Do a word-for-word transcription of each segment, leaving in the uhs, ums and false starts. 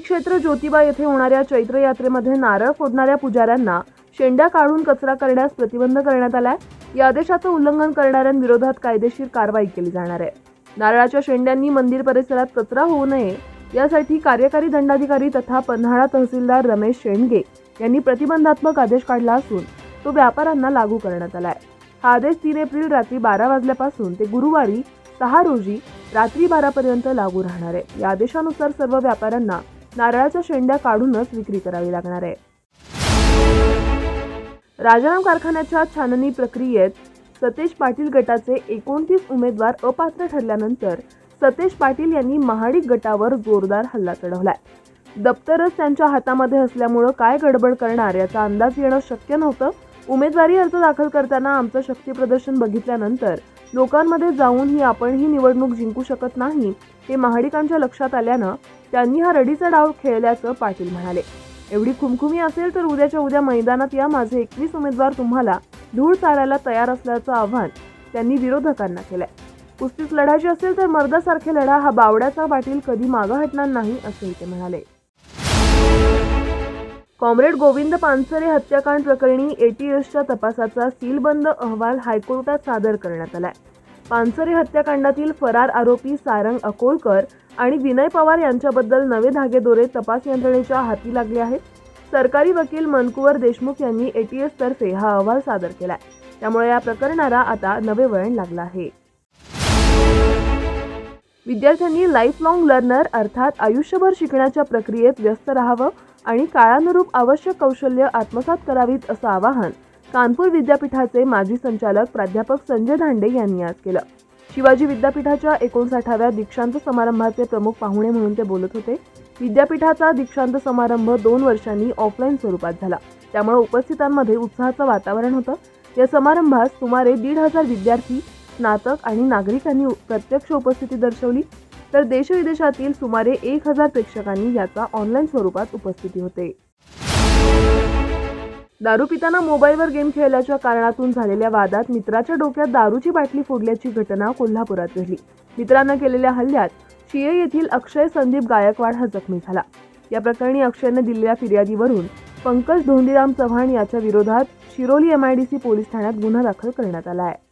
क्षेत्र ज्योतिबा येथे होणाऱ्या चैत्र यात्रेमध्ये नारळ फोडणाऱ्या पुजाऱ्यांना शेंड्या काढून कचरा करण्यास प्रतिबंध करण्यात आलाय। या आदेशाचं उल्लंघन करणाऱ्यांविरोधात कायदेशीर कारवाई केली जाणार आहे। नारळाच्या शेंड्यांनी मंदिर परिसरात कचरा होऊ नये यासाठी कार्यकारी दंडाधिकारी तथा पन्हाळा तहसीलदार रमेश शेंडगे यांनी प्रतिबंधात्मक आदेश काढला असून तो व्यापाऱ्यांना लागू करण्यात आलाय। हा आदेश तीन एप्रिल रात्री बारा वाजल्यापासून ते गुरुवारी सहा रोजी रात्री बारा पर्यंत लागू राहणार आहे। या आदेशानुसार सर्व व्यापाऱ्यांना नारळाच्या शेंड्या काढूनच विक्री करावी लागणार आहे। राजाराम कारखान्याच्या छाननी प्रक्रियेत सतेज पाटील गटाचे एकोणतीस उमेदवार अपात्र ठरल्यानंतर सतेज पाटील यांनी महाडिक गटावर जोरदार हल्ला चढवलाय। दप्तरच त्यांच्या हातामध्ये असल्यामुळे काय गडबड करणार याचा अंदाज येणं शक्य नव्हतं। उमेदवारी अर्ज दाखल करताना आमचं शक्ती प्रदर्शन बघितल्यानंतर लोकांमध्ये जाऊनही आपण ही निवडणूक जिंकू शकत नाही हे महाडिकांच्या लक्षात आल्यानं त्यांनी हा रडीचा डाव खेळल्याचं पाटील म्हणाले। एवढी खुमखुमी असेल तर उद्याच्या उद्या मैदानात या, माझे एकवीस उमेदवार तुम्हाला धूळ चारायला तयार असल्याचं आव्हान त्यांनी विरोधकांना केलंय। कुस्तीच लढायची असेल तर मर्दासारखे लढा, हा बावड्याचा पाटील कधी मागं हटणार नाही असंही ते म्हणाले। कॉम्रेड गोविंद पानसरे हत्याकांड प्रकरणी एटीएसच्या तपासाचा सीलबंद अहवाल हायकोर्टात सादर करण्यात आलाय। पानसरे हत्याकांडातील फरार आरोपी सारंग अकोलकर आणि विनय पवार यांच्याबद्दल नवे धागेदोरे तपास यंत्रणेच्या हाती लागले आहेत। सरकारी वकील मनकुवर देशमुख यांनी एटीएस तर्फे हा अहवाल सादर केलाय, त्यामुळे या प्रकरणाला आता नवे वळण लागलं आहे। विद्यार्थ्यांनी लाईफ लॉंग लर्नर अर्थात आयुष्यभर शिकण्याच्या प्रक्रियेत व्यस्त राहावं आणि काळानुरूप आवश्यक कौशल्य आत्मसात करावीत असं आवाहन कानपूर विद्यापीठाचे माजी संचालक प्राध्यापक संजय धांडे यांनी आज केलं। शिवाजी विद्यापीठाच्या एकोणसाठाव्या दीक्षांत समारंभाचे प्रमुख पाहुणे म्हणून ते बोलत होते। विद्यापीठाचा दीक्षांत समारंभ दोन वर्षांनी ऑफलाईन स्वरूपात झाला, त्यामुळे उपस्थितांमध्ये उत्साहाचं वातावरण होतं। या समारंभात सुमारे दीड हजार विद्यार्थी, स्नातक आणि नागरिकांनी प्रत्यक्ष उपस्थिती दर्शवली, तर देशविदेशातील सुमारे एक हजार प्रेक्षकांनी याचा ऑनलाईन स्वरूपात उपस्थिती होते। दारू पिताना मोबाईलवर गेम खेळल्याच्या कारणातून झालेल्या वादात मित्राच्या डोक्यात दारूची बाटली फोडल्याची घटना कोल्हापुरात घडली। मित्रांना केलेल्या हल्ल्यात शिये येथील अक्षय संदीप गायकवाड हा जखमी झाला। या प्रकरणी अक्षयने दिलेल्या फिर्यादीवरून पंकज धोंडीराम चव्हाण याच्या विरोधात शिरोली एमआयडीसी पोलीस ठाण्यात गुन्हा दाखल करण्यात आला आहे।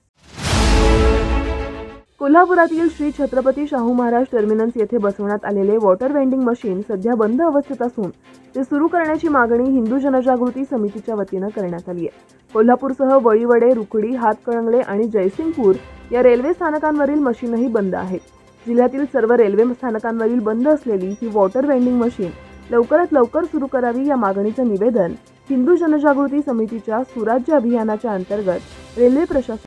कोल्हापुरातील श्री छत्रपती शाहू महाराज टर्मिनस येथे बसवण्यात आलेले वॉटर वेंडिंग मशीन सध्या बंद अवस्थेत असून ते सुरू करण्याची मागणी हिंदू जनजागृती समितीच्या वतीनं करण्यात आली आहे। कोल्हापूरसह वळीवडे, रुकडी, हातकणंगले आणि जयसिंगपूर या रेल्वे स्थानकांवरील मशीनही बंद आहेत। जिल्ह्यातील सर्व रेल्वे स्थानकांवरील बंद असलेली ही वॉटर वेंडिंग मशीन लवकरात लवकर सुरू करावी या मागणीचं निवेदन हिंदू जनजागृती समितीच्या सुराज्य अभियानाच्या अंतर्गत रेल्वे प्रशासन